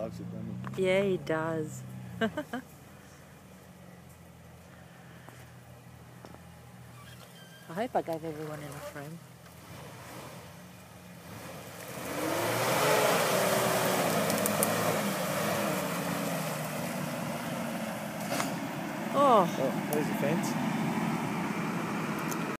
likes it, doesn't he? Yeah, he does. I hope I gave everyone enough room. Oh, Oh, there's the fence.